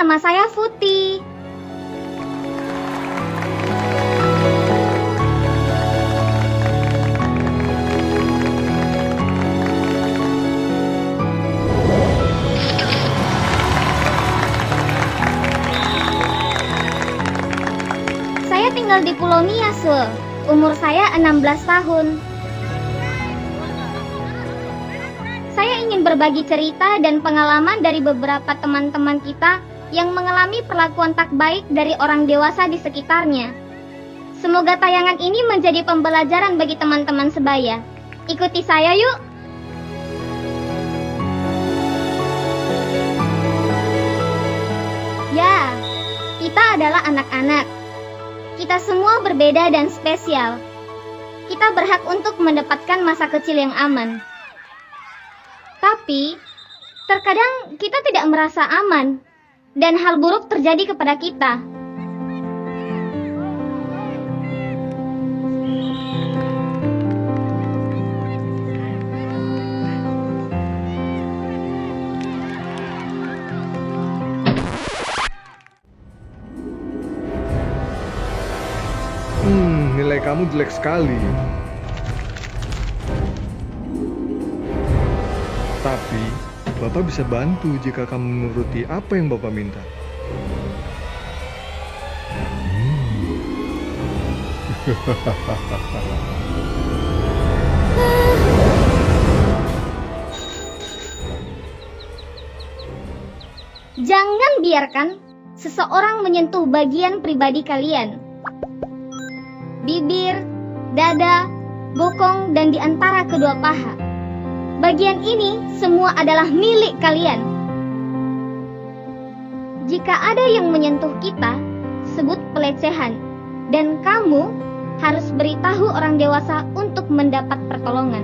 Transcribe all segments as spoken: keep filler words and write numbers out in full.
nama saya Futi. Saya tinggal di Pulau Miyasul. Umur saya enam belas tahun. Saya ingin berbagi cerita dan pengalaman dari beberapa teman-teman kita yang mengalami perlakuan tak baik dari orang dewasa di sekitarnya. Semoga tayangan ini menjadi pembelajaran bagi teman-teman sebaya. Ikuti saya yuk! Ya, kita adalah anak-anak. Kita semua berbeda dan spesial. Kita berhak untuk mendapatkan masa kecil yang aman. Tapi, terkadang kita tidak merasa aman, dan hal buruk terjadi kepada kita. Hmm, nilai kamu jelek sekali. Tapi, Bapak bisa bantu jika kamu menuruti apa yang Bapak minta. Jangan biarkan seseorang menyentuh bagian pribadi kalian. Bibir, dada, bokong, dan di antara kedua paha. Bagian ini semua adalah milik kalian. Jika ada yang menyentuh kita, sebut pelecehan. Dan kamu harus beritahu orang dewasa untuk mendapat pertolongan.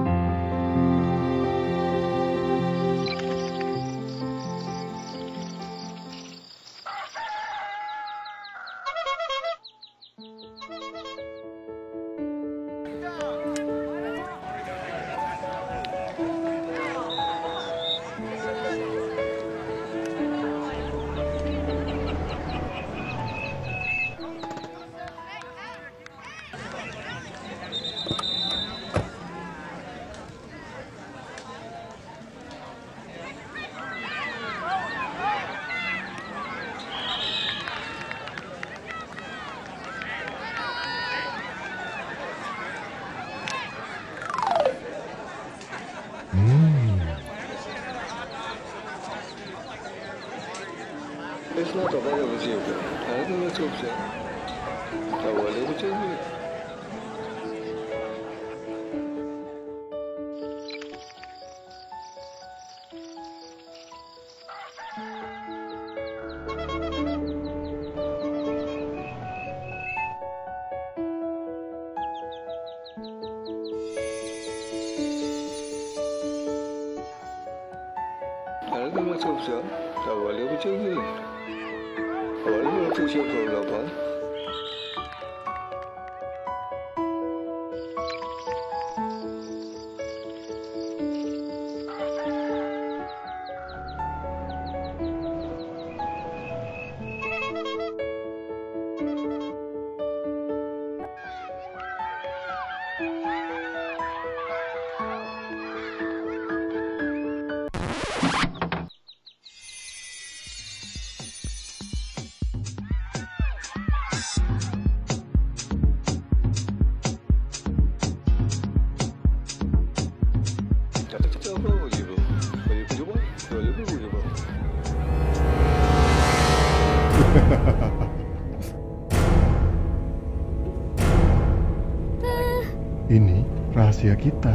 Ini rahasia kita.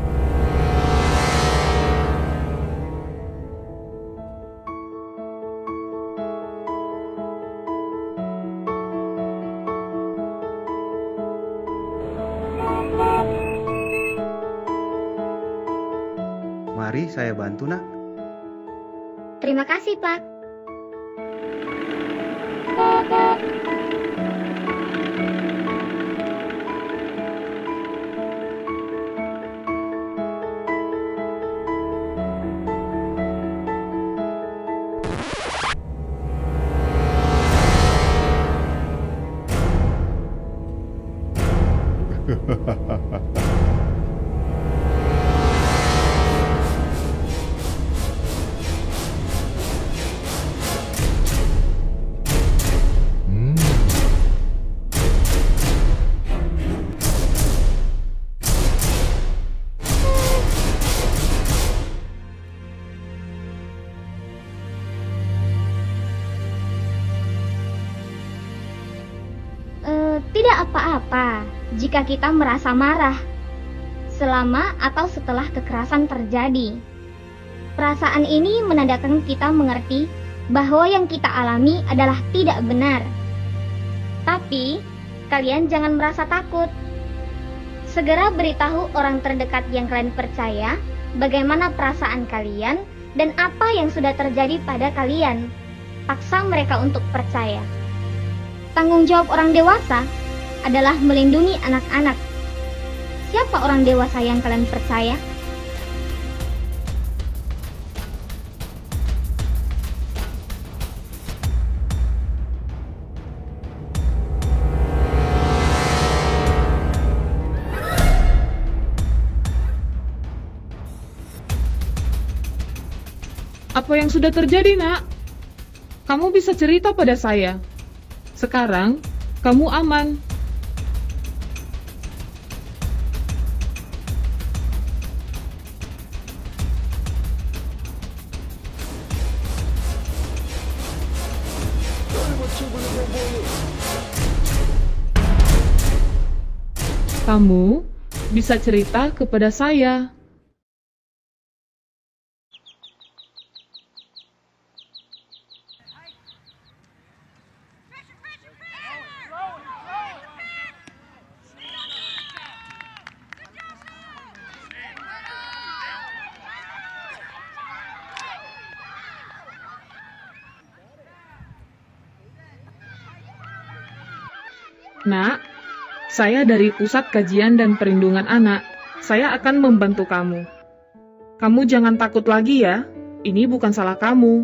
Mari saya bantu, Nak. Terima kasih, Pak. Tidak apa-apa jika kita merasa marah selama atau setelah kekerasan terjadi. Perasaan ini menandakan kita mengerti bahwa yang kita alami adalah tidak benar. Tapi, kalian jangan merasa takut. Segera beritahu orang terdekat yang kalian percaya bagaimana perasaan kalian dan apa yang sudah terjadi pada kalian. Paksa mereka untuk percaya. Tanggung jawab orang dewasa adalah melindungi anak-anak. Siapa orang dewasa yang kalian percaya? Apa yang sudah terjadi, Nak? Kamu bisa cerita pada saya. Sekarang, kamu aman. Kamu bisa cerita kepada saya. Nak, saya dari Pusat Kajian dan Perlindungan Anak. Saya akan membantu kamu. Kamu jangan takut lagi ya. Ini bukan salah kamu.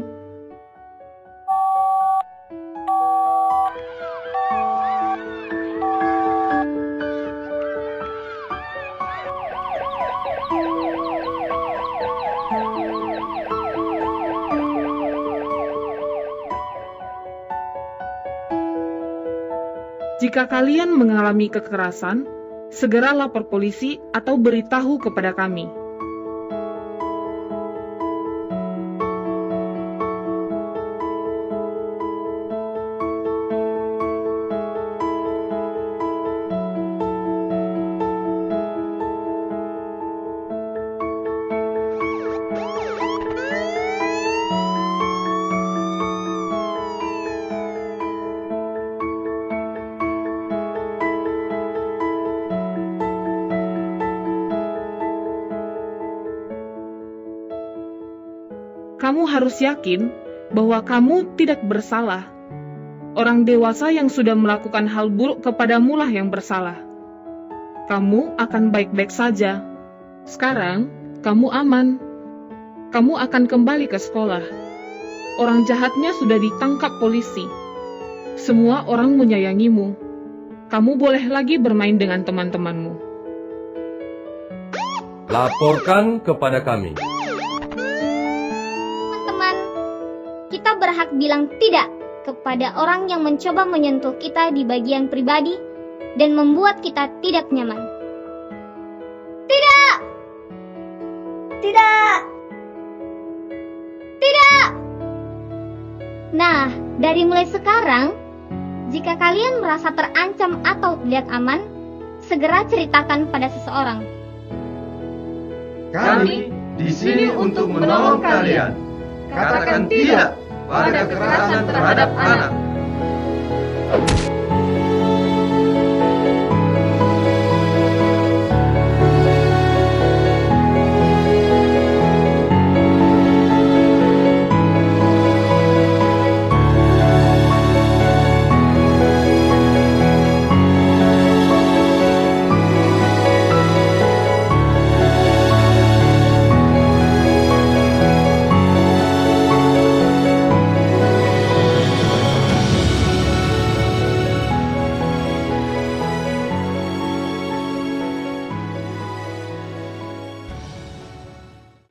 Jika kalian mengalami kekerasan, segera lapor polisi atau beritahu kepada kami. Kamu harus yakin bahwa kamu tidak bersalah. Orang dewasa yang sudah melakukan hal buruk kepadamu lah yang bersalah. Kamu akan baik-baik saja. Sekarang, kamu aman. Kamu akan kembali ke sekolah. Orang jahatnya sudah ditangkap polisi. Semua orang menyayangimu. Kamu boleh lagi bermain dengan teman-temanmu. Laporkan kepada kami. Kita berhak bilang tidak kepada orang yang mencoba menyentuh kita di bagian pribadi dan membuat kita tidak nyaman. Tidak! Tidak! Tidak! Nah, dari mulai sekarang, jika kalian merasa terancam atau tidak aman, segera ceritakan pada seseorang. Kami di sini untuk menolong kalian. Katakan tidak pada kekerasan terhadap anak.